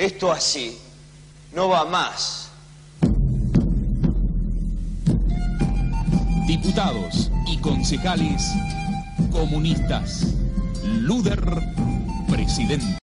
Esto así no va más. Diputados y concejales comunistas. Luder, presidente.